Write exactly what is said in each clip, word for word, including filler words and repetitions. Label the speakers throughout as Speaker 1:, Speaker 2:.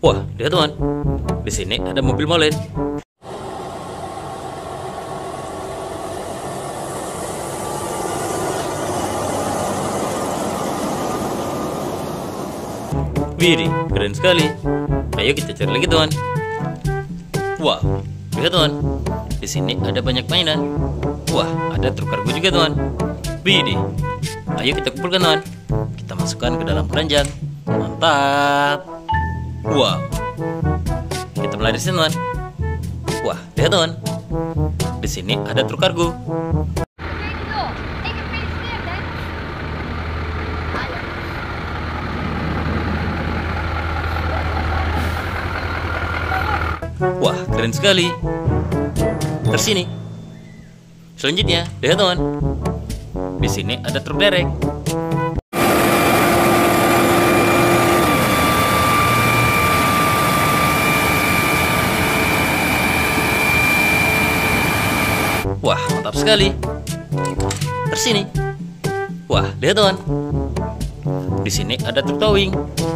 Speaker 1: Wah, lihat teman. Di sini ada mobil molen. Widih, keren sekali. Ayo kita cari lagi teman. Wah, lihat teman. Di sini ada banyak mainan. Wah, ada truk kargo juga teman. Widih. Ayo kita kumpulkan teman. Kita masukkan ke dalam keranjang. Mantap. Wow. Kita mulai dari sini teman. Wah, lihat teman. Di sini ada truk kargo. Wah, keren sekali. Terus sini. Selanjutnya, lihat teman. Di sini ada truk derek. Wah, mantap sekali. Terus sini. Wah, lihat teman. Di sini ada truk towing.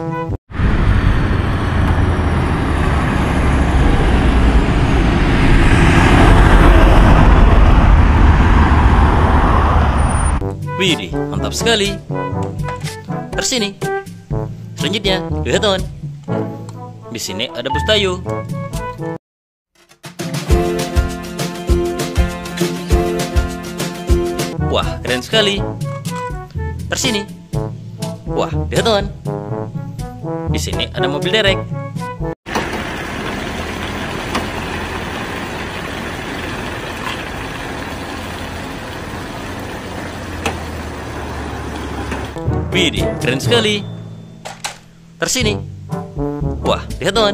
Speaker 1: Widih, mantap sekali. Terus sini. Selanjutnya, lihat teman. Di sini ada bus Tayo. Wah, keren sekali. Terus sini. Wah, lihat teman. Di sini ada mobil derek. Widih, keren sekali. Terus sini. Wah, lihat teman.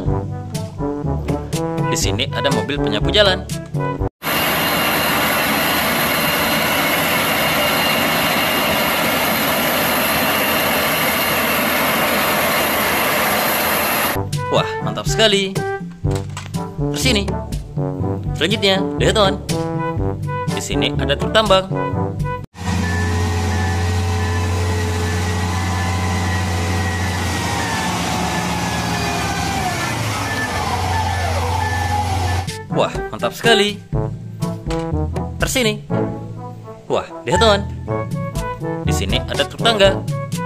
Speaker 1: Di sini ada mobil penyapu jalan. Wah, mantap sekali. Terus sini. Selanjutnya, lihat teman. Di sini ada truk tambang. Wah, mantap sekali. Terus sini. Wah, lihat teman. Di sini ada truk tangga.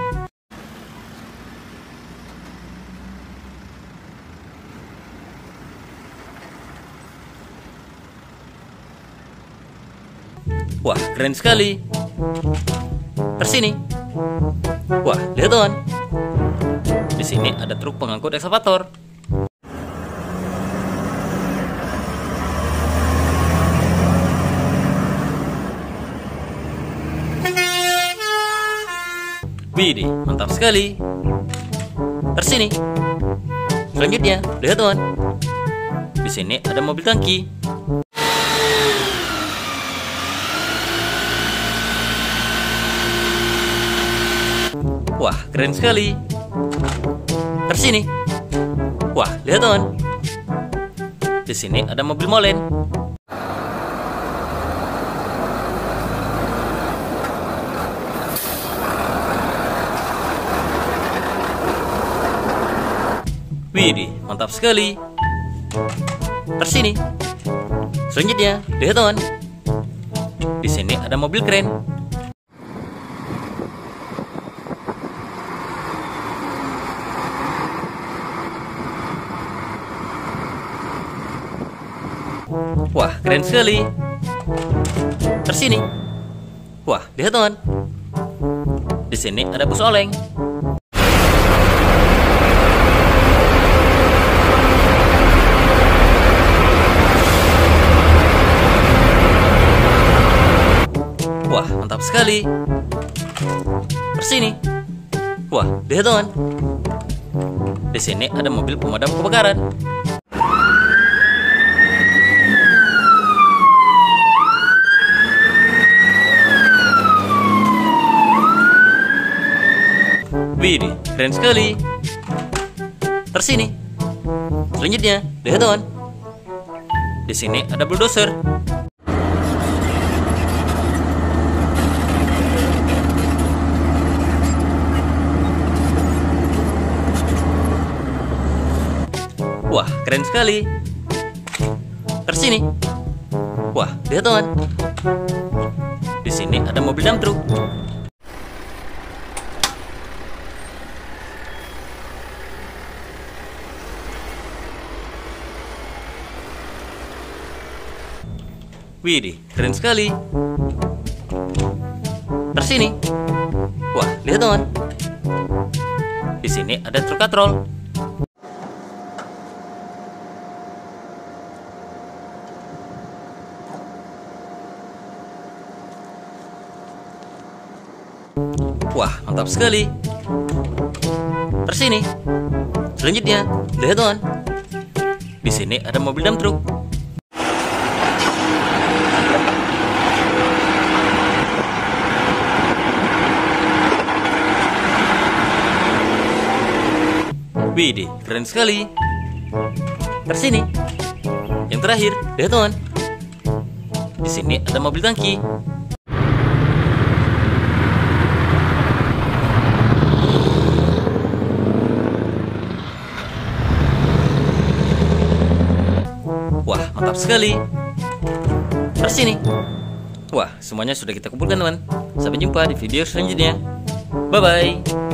Speaker 1: Wah, keren sekali. Terus sini. Wah, lihat teman. Di sini ada truk pengangkut ekskavator. Widih, mantap sekali. Terus sini. Selanjutnya, lihat teman. Di sini ada mobil tangki. Wah, keren sekali. Terus sini. Wah, lihat teman. Di sini ada mobil molen. Widih, mantap sekali. Terus sini. Selanjutnya, lihat teman. Di sini ada mobil keren. Wah, keren sekali. Terus sini. Wah, lihat teman. Di sini ada bus oleng. Wah, mantap sekali. Terus sini. Wah, lihat teman. Di sini ada mobil pemadam kebakaran. Widih, keren sekali. Terus sini. Selanjutnya, lihat teman. Di sini ada bulldozer. Wah, keren sekali. Tersini. Wah, lihat teman. Di sini ada mobil dump truck. Widih, keren sekali. Tersini. Wah, lihat teman. Di sini ada truk katrol. Wah, mantap sekali. Tersini. Selanjutnya, lihat teman. Di sini ada mobil dump truck. Widih, keren sekali. Tersini. Yang terakhir, lihat teman. Di sini ada mobil tangki. Wah, mantap sekali. Tersini. Wah, semuanya sudah kita kumpulkan teman. Sampai jumpa di video selanjutnya. Bye-bye.